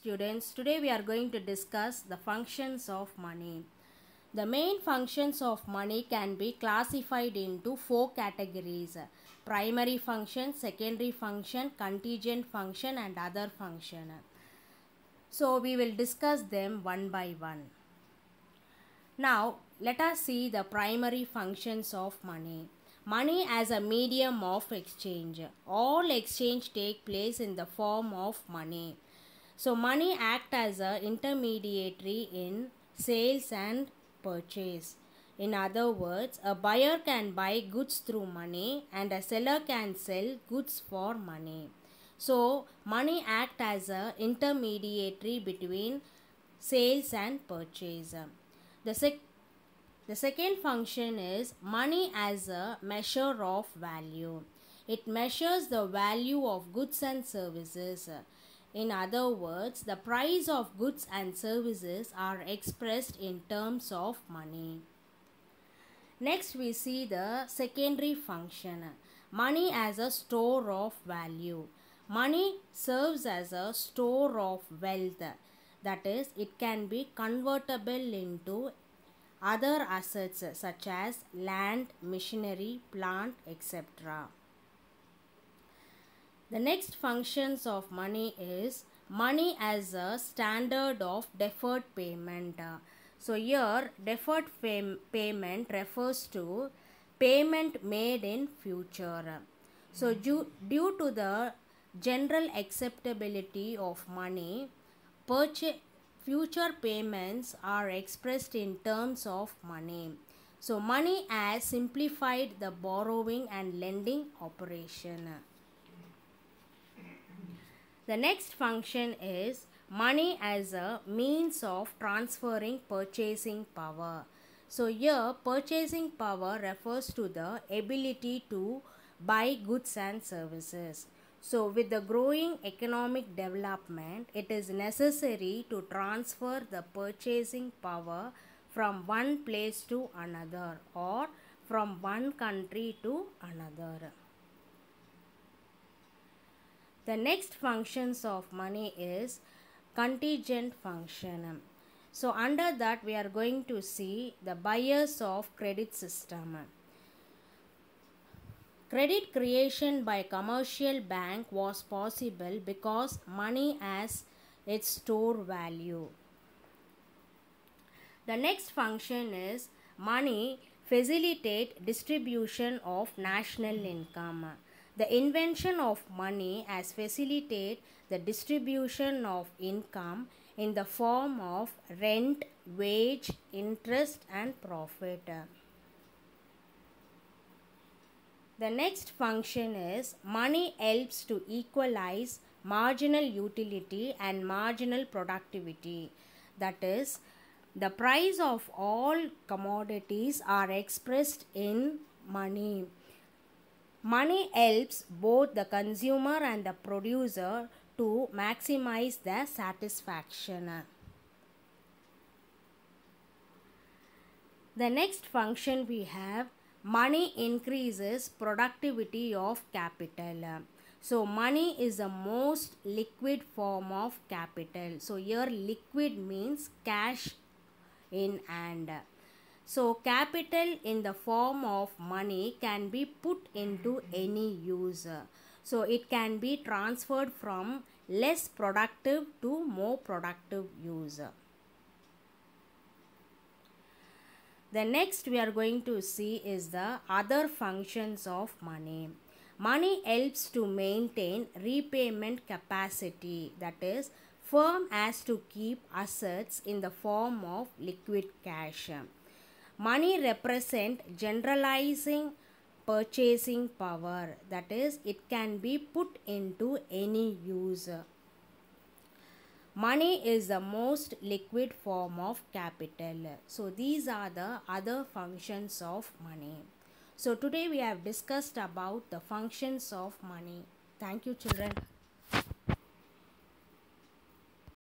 students, today we are going to discuss the functions of money. The main functions of money can be classified into four categories: primary function, secondary function, contingent function and other function. So we will discuss them one by one. Now let us see the primary functions of money. Money as a medium of exchange. All exchange take place in the form of money. So money act as an intermediary in sales and purchase. In other words, a buyer can buy goods through money and a seller can sell goods for money. So money act as an intermediary between sales and purchase. The second function is money as a measure of value. It measures the value of goods and services. In other words, the price of goods and services are expressed in terms of money. Next, we see the secondary function. Money as a store of value. Money serves as a store of wealth. That is, it can be convertible into other assets such as land, machinery, plant, etc. The next functions of money is money as a standard of deferred payment. So here deferred payment refers to payment made in future. So due to the general acceptability of money, future payments are expressed in terms of money. So money has simplified the borrowing and lending operation. The next function is money as a means of transferring purchasing power. So here purchasing power refers to the ability to buy goods and services. So with the growing economic development, it is necessary to transfer the purchasing power from one place to another or from one country to another. The next functions of money is contingent function. So under that we are going to see the buyers of credit system. Credit creation by commercial bank was possible because money has its store value. The next function is money facilitate distribution of national income. The invention of money has facilitated the distribution of income in the form of rent, wage, interest and profit. The next function is money helps to equalize marginal utility and marginal productivity. That is, the price of all commodities are expressed in money. Money helps both the consumer and the producer to maximize their satisfaction. The next function we have money increases productivity of capital. So money is the most liquid form of capital. So here liquid means cash in hand. So capital in the form of money can be put into any use. So it can be transferred from less productive to more productive use. The next we are going to see is the other functions of money. Money helps to maintain repayment capacity. That is, firm has to keep assets in the form of liquid cash. Money represents generalizing purchasing power. That is, it can be put into any use. Money is the most liquid form of capital. So these are the other functions of money. So today we have discussed about the functions of money. Thank you, children.